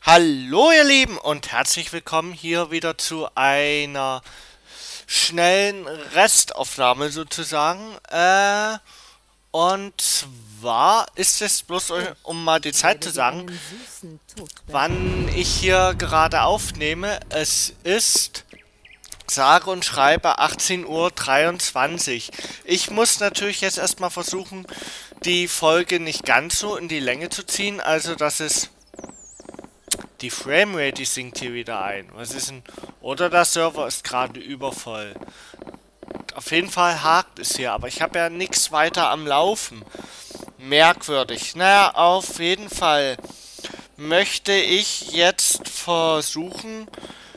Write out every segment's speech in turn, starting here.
Hallo ihr Lieben und herzlich willkommen hier wieder zu einer schnellen Restaufnahme sozusagen. Und zwar ist es bloß, um mal die Ich Zeit werde zu dir sagen, einen süßen Tod wann bereiten. ich hier gerade aufnehme. Es ist sage und schreibe 18:23 Uhr. Ich muss natürlich jetzt erstmal versuchen, die Folge nicht ganz so in die Länge zu ziehen, also dass es die Framerate, die sinkt hier wieder ein. Was ist denn? Oder der Server ist gerade übervoll. Auf jeden Fall hakt es hier, aber ich habe ja nichts weiter am Laufen. Merkwürdig. Naja, auf jeden Fall möchte ich jetzt versuchen,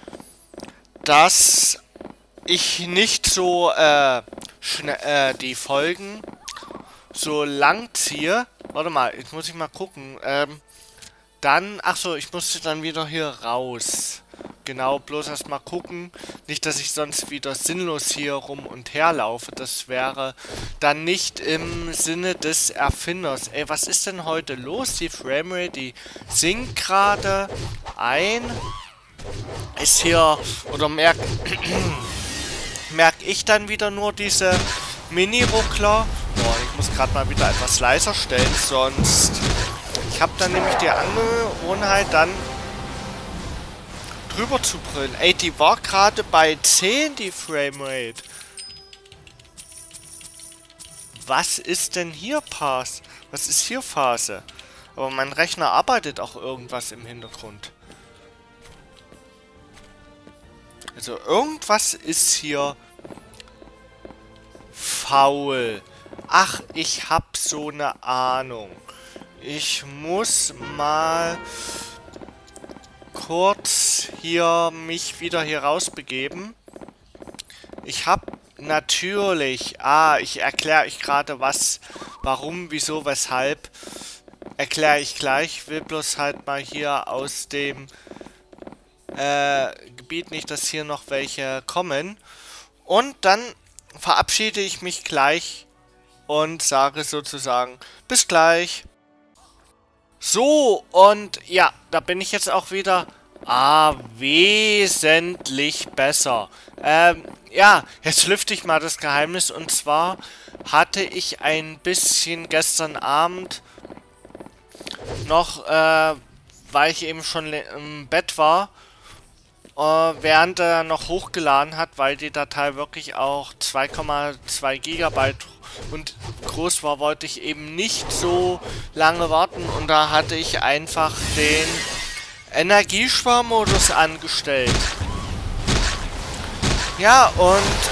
dass ich nicht so die Folgen so lang ziehe. Warte mal, jetzt muss ich mal gucken. Dann, ach so, ich musste dann wieder hier raus. Genau, bloß erstmal gucken. Nicht, dass ich sonst wieder sinnlos hier rum und her laufe. Das wäre dann nicht im Sinne des Erfinders. Ey, was ist denn heute los? Die Framerate, die sinkt gerade ein. Ist hier, oder merk ich dann wieder nur diese Mini-Ruckler? Boah, ich muss gerade mal wieder etwas leiser stellen, sonst... Ich habe dann nämlich die Angewohnheit, dann drüber zu brüllen. Ey, die war gerade bei 10, die Framerate. Was ist denn hier Pass? Was ist hier Phase? Aber mein Rechner arbeitet auch irgendwas im Hintergrund. Also irgendwas ist hier faul. Ach, ich hab so eine Ahnung. Ich muss mal kurz hier mich wieder hier rausbegeben. Ich habe natürlich... ich erkläre euch gerade was, warum, wieso, weshalb. Erkläre ich gleich. Ich will bloß halt mal hier aus dem Gebiet nicht, dass hier noch welche kommen. Und dann verabschiede ich mich gleich und sage sozusagen bis gleich. So, und ja, da bin ich jetzt auch wieder. Wesentlich besser. Ja, jetzt lüfte ich mal das Geheimnis. Und zwar hatte ich ein bisschen gestern Abend noch, weil ich eben schon im Bett war, während er noch hochgeladen hat, weil die Datei wirklich auch 2,2 Gigabyte und groß war, wollte ich eben nicht so lange warten und da hatte ich einfach den Energiesparmodus angestellt. Ja, und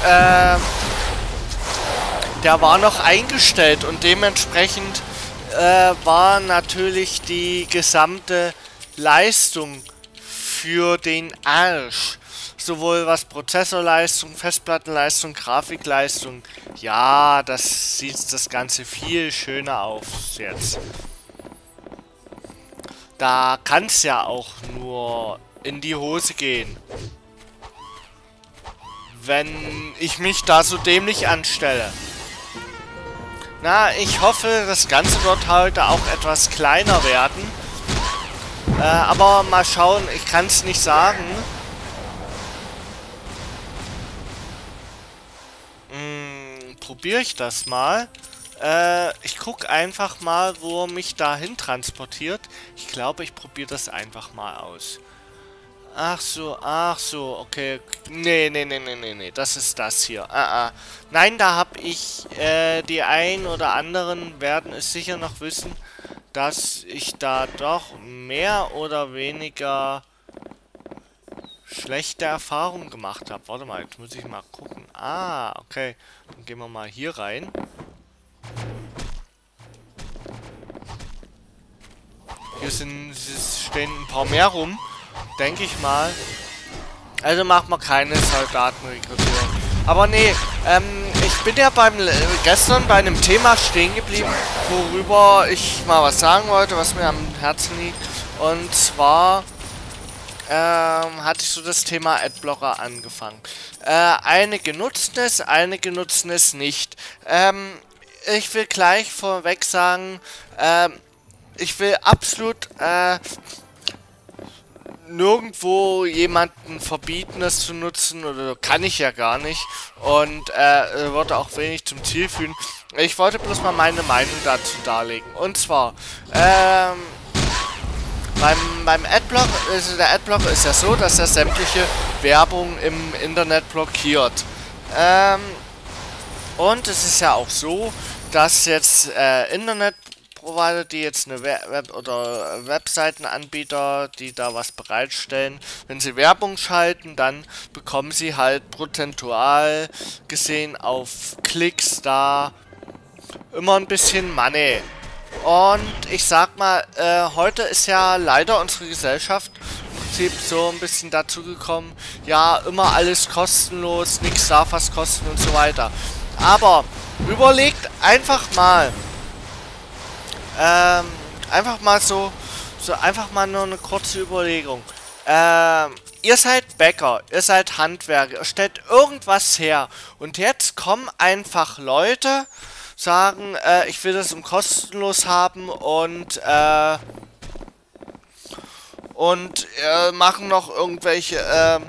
der war noch eingestellt und dementsprechend war natürlich die gesamte Leistung für den Arsch. Sowohl was Prozessorleistung, Festplattenleistung, Grafikleistung. Ja, das sieht das Ganze viel schöner aus jetzt. Da kann es ja auch nur in die Hose gehen, wenn ich mich da so dämlich anstelle. Na, ich hoffe, das Ganze wird heute auch etwas kleiner werden. Aber mal schauen, ich kann es nicht sagen. Probiere ich das mal. Ich gucke einfach mal, wo er mich dahin transportiert. Ich glaube, ich probiere das einfach mal aus. Ach so, okay. Nee, das ist das hier. Nein, da habe ich, die einen oder anderen werden es sicher noch wissen, dass ich da doch mehr oder weniger schlechte Erfahrungen gemacht habe. Warte mal, jetzt muss ich mal gucken. Okay. Dann gehen wir mal hier rein. Stehen ein paar mehr rum, denke ich mal. Also macht man keine Soldatenrekrutierung. Aber nee, ich bin ja gestern bei einem Thema stehen geblieben, worüber ich mal was sagen wollte, was mir am Herzen liegt. Und zwar hatte ich so das Thema Adblocker angefangen. Einige nutzen es nicht. Ich will gleich vorweg sagen, ich will absolut nirgendwo jemanden verbieten, das zu nutzen, oder kann ich ja gar nicht. Und würde auch wenig zum Ziel führen. Ich wollte bloß mal meine Meinung dazu darlegen. Und zwar, beim Adblock, also der Adblock ist ja so, dass er sämtliche Werbung im Internet blockiert. Und es ist ja auch so, dass jetzt Internetprovider, die jetzt eine oder Webseitenanbieter, die da was bereitstellen, wenn sie Werbung schalten, dann bekommen sie halt prozentual gesehen auf Klicks da immer ein bisschen Money. Und ich sag mal, heute ist ja leider unsere Gesellschaft im Prinzip so ein bisschen dazu gekommen, ja, immer alles kostenlos, nichts darf was kosten und so weiter. Aber überlegt einfach mal, einfach mal nur eine kurze Überlegung. Ihr seid Bäcker, ihr seid Handwerker, ihr stellt irgendwas her und jetzt kommen einfach Leute, sagen, ich will das kostenlos haben und machen noch irgendwelche,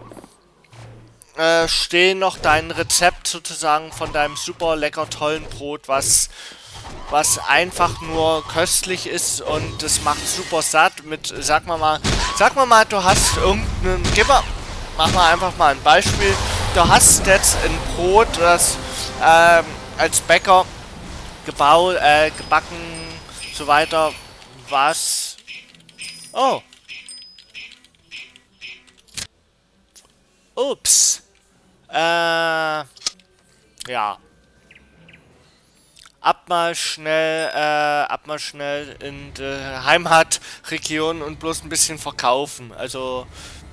stehen noch dein Rezept sozusagen von deinem super lecker tollen Brot, was einfach nur köstlich ist und das macht super satt mit, sag mal, du hast irgendeinen, mach mal einfach mal ein Beispiel, du hast jetzt ein Brot, das, als Bäcker gebacken, so weiter, was, oh, ups, ja, ab mal schnell in die Heimatregion und bloß ein bisschen verkaufen, also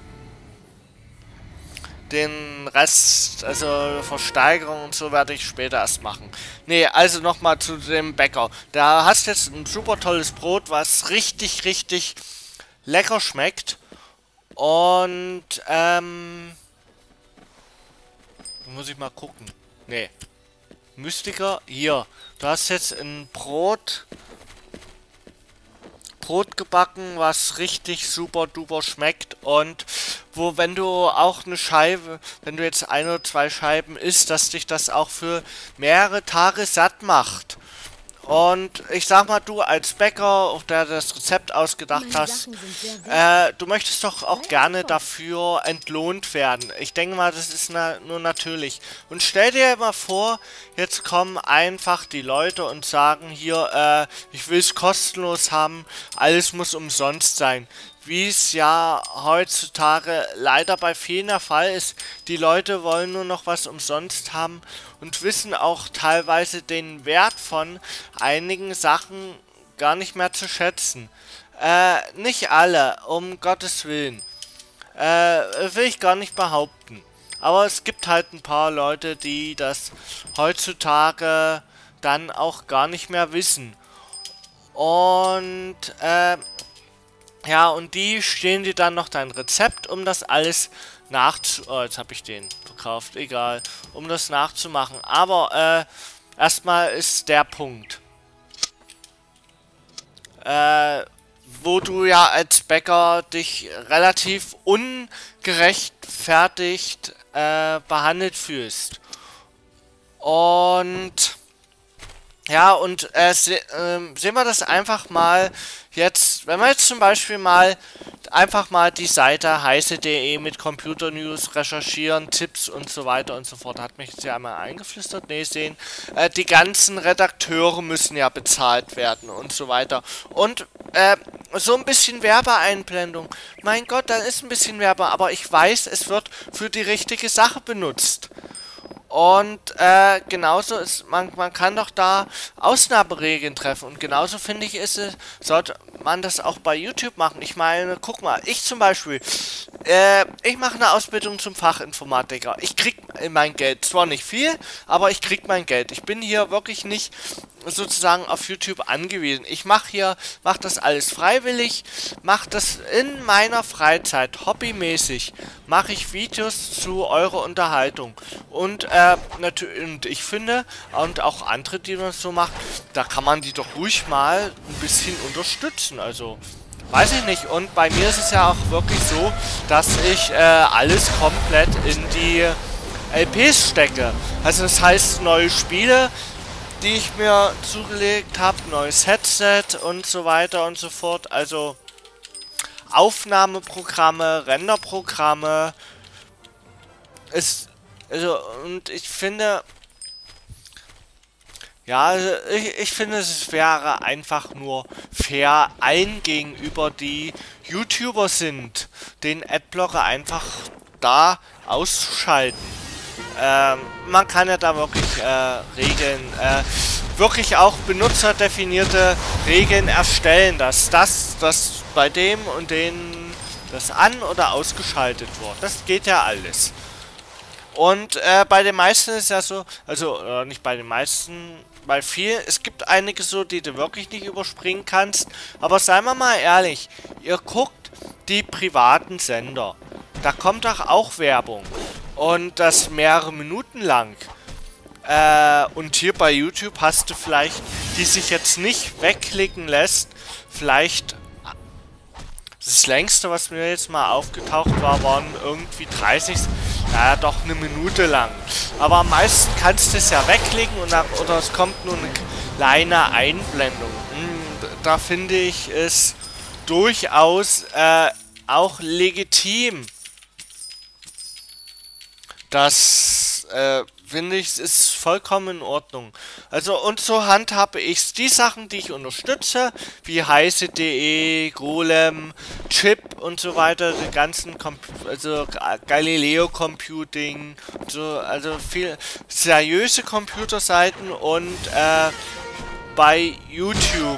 den Rest, also Versteigerung und so werde ich später erst machen. Nee, also nochmal zu dem Bäcker. Da hast jetzt ein super tolles Brot, was richtig, richtig lecker schmeckt. Und, muss ich mal gucken. Nee. Mystiker, hier. Du hast jetzt ein Brot gebacken, was richtig super duper schmeckt und wo, wenn du auch eine Scheibe, wenn du jetzt ein oder zwei Scheiben isst, dass dich das auch für mehrere Tage satt macht. Und ich sag mal, du als Bäcker, der das Rezept ausgedacht hast, du möchtest doch auch gerne dafür entlohnt werden. Ich denke mal, das ist nur natürlich. Und stell dir mal vor, jetzt kommen einfach die Leute und sagen hier, ich will es kostenlos haben, alles muss umsonst sein. Wie es ja heutzutage leider bei vielen der Fall ist. Die Leute wollen nur noch was umsonst haben und wissen auch teilweise den Wert von einigen Sachen gar nicht mehr zu schätzen. Nicht alle, um Gottes Willen. Will ich gar nicht behaupten. Aber es gibt halt ein paar Leute, die das heutzutage dann auch gar nicht mehr wissen. Und, ja, und die stehen dir dann noch dein Rezept, um das alles oh, jetzt habe ich den verkauft, egal. Um das nachzumachen. Aber, erstmal ist der Punkt. Wo du ja als Bäcker dich relativ ungerechtfertigt, behandelt fühlst. Und... ja, und sehen wir das einfach mal jetzt, wenn wir jetzt zum Beispiel mal einfach mal die Seite heiße.de mit Computer News recherchieren, Tipps und so weiter und so fort. Hat mich jetzt ja einmal eingeflüstert, nee, sehen. Die ganzen Redakteure müssen ja bezahlt werden und so weiter. Und so ein bisschen Werbeeinblendung. Mein Gott, da ist ein bisschen Werbe, aber ich weiß, es wird für die richtige Sache benutzt. Und genauso ist, man kann doch da Ausnahmeregeln treffen. Und genauso finde ich, sollte man das auch bei YouTube machen. Ich meine, guck mal, ich zum Beispiel, ich mache eine Ausbildung zum Fachinformatiker. Ich krieg mein Geld, zwar nicht viel, aber ich krieg mein Geld. Ich bin hier wirklich nicht sozusagen auf YouTube angewiesen. Ich mache das alles freiwillig, mache das in meiner Freizeit, hobbymäßig, mache ich Videos zu eurer Unterhaltung. Und natürlich, und ich finde, und auch andere, die das so machen, da kann man die doch ruhig mal ein bisschen unterstützen. Also, weiß ich nicht. Und bei mir ist es ja auch wirklich so, dass ich alles komplett in die LPs stecke. Also das heißt, neue Spiele, die ich mir zugelegt habe, neues Headset und so weiter und so fort. Also Aufnahmeprogramme, Renderprogramme. Und ich finde, ja, also ich finde, es wäre einfach nur fair, allen gegenüber, die YouTuber sind, den Adblocker einfach da auszuschalten. Man kann ja da wirklich Regeln, wirklich auch benutzerdefinierte Regeln erstellen, dass das bei dem und den das an- oder ausgeschaltet wird. Das geht ja alles. Und bei den meisten ist ja so, also nicht bei den meisten, bei vielen, es gibt einige so, die du wirklich nicht überspringen kannst. Aber seien wir mal ehrlich, ihr guckt die privaten Sender. Da kommt doch auch Werbung. Und das mehrere Minuten lang. Und hier bei YouTube hast du vielleicht, die sich jetzt nicht wegklicken lässt, vielleicht das längste, was mir jetzt mal aufgetaucht war, waren irgendwie 30, naja, doch eine Minute lang. Aber am meisten kannst du es ja wegklicken und oder es kommt nur eine kleine Einblendung. Da finde ich es durchaus auch legitim. Das finde ich, ist vollkommen in Ordnung. Also, und so handhabe ich die Sachen, die ich unterstütze, wie heise.de, Golem, Chip und so weiter, die ganzen also Galileo Computing, so, also viel seriöse Computerseiten und bei YouTube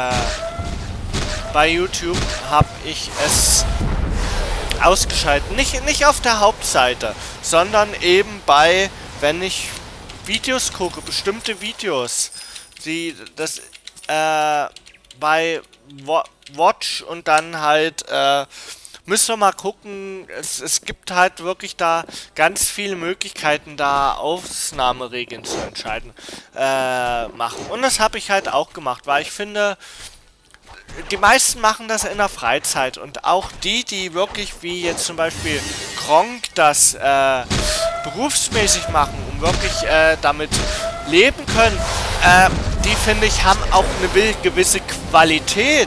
habe ich es ausgeschaltet. Nicht auf der Hauptseite, sondern eben wenn ich Videos gucke, bestimmte Videos, die das bei Watch und dann halt müssen wir mal gucken, es gibt halt wirklich da ganz viele Möglichkeiten, da Ausnahmeregeln zu entscheiden, machen. Und das habe ich halt auch gemacht, weil ich finde, die meisten machen das in der Freizeit und auch die wirklich, wie jetzt zum Beispiel Gronkh, das berufsmäßig machen, um wirklich damit leben können, die, finde ich, haben auch eine gewisse Qualität.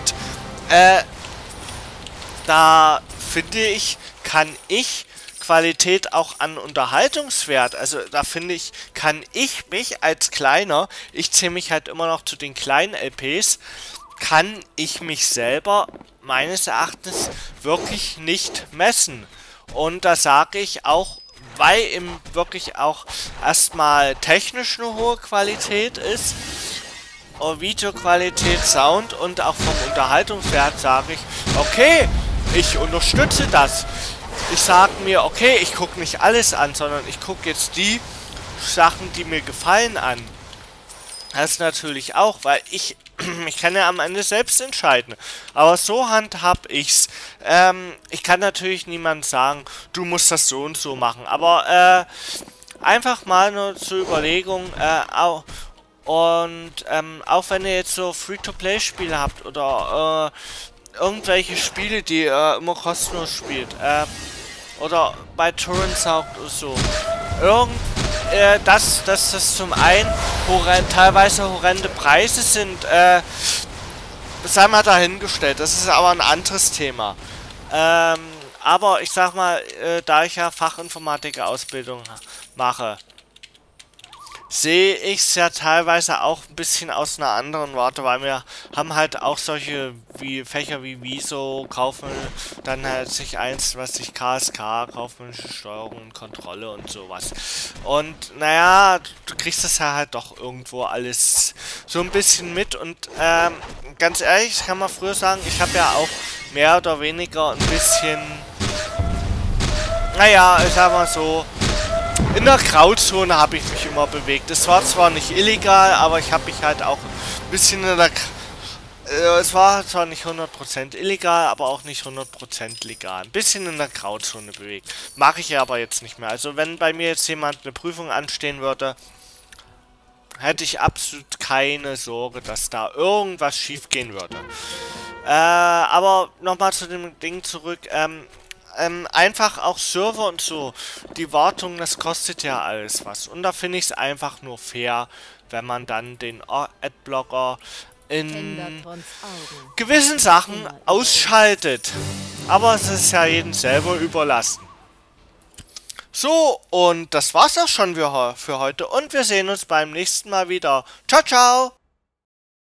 Da, finde ich, kann ich Qualität auch an Unterhaltungswert, also da finde ich, kann ich mich als Kleiner, ich zähle mich halt immer noch zu den kleinen LPs, kann ich mich selber meines Erachtens wirklich nicht messen. Und da sage ich auch, weil eben wirklich auch erstmal technisch eine hohe Qualität ist, Videoqualität, Sound und auch vom Unterhaltungswert sage ich, okay, ich unterstütze das. Ich sage mir, okay, ich gucke nicht alles an, sondern ich gucke jetzt die Sachen, die mir gefallen an. Das natürlich auch, weil ich kann ja am Ende selbst entscheiden. Aber so handhab ich's. Ich kann natürlich niemand sagen, du musst das so und so machen. Aber einfach mal nur zur Überlegung, auch wenn ihr jetzt so Free-to-Play-Spiele habt oder irgendwelche Spiele, die ihr immer kostenlos spielt, oder bei Torrent saugt oder so, dass das zum einen teilweise horrende Preise sind, sei mal dahingestellt. Das ist aber ein anderes Thema. Aber ich sag mal, da ich ja Fachinformatiker-Ausbildung mache, sehe ich es ja teilweise auch ein bisschen aus einer anderen Warte, weil wir haben halt auch solche Fächer wie Wieso, Kaufmann, dann halt sich eins, was sich KSK, kaufmännische Steuerung und Kontrolle und sowas. Und naja, du kriegst das ja halt doch irgendwo alles so ein bisschen mit und ganz ehrlich, ich kann mal früher sagen, ich habe ja auch mehr oder weniger ein bisschen, naja, ich sag mal so, in der Grauzone habe ich mich immer bewegt. Es war zwar nicht illegal, aber ich habe mich halt auch ein bisschen in der... es war zwar nicht 100% illegal, aber auch nicht 100% legal. Ein bisschen in der Grauzone bewegt. Mache ich ja aber jetzt nicht mehr. Also wenn bei mir jetzt jemand eine Prüfung anstehen würde, hätte ich absolut keine Sorge, dass da irgendwas schief gehen würde. Aber nochmal zu dem Ding zurück. Einfach auch Server und so. Die Wartung, das kostet ja alles was. Und da finde ich es einfach nur fair, wenn man dann den Adblocker in gewissen Sachen ausschaltet. Aber es ist ja jedem selber überlassen. So, und das war's auch schon für heute. Und wir sehen uns beim nächsten Mal wieder. Ciao, ciao!